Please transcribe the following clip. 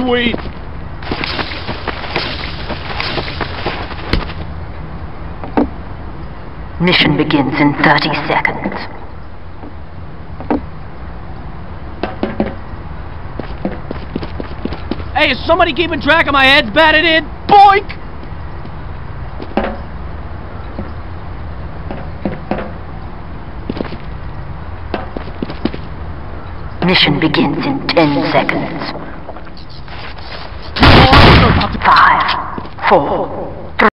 Sweet! Mission begins in 30 seconds. Hey, is somebody keeping track of my heads batted in? Boink! Mission begins in 10 seconds. 5, 4,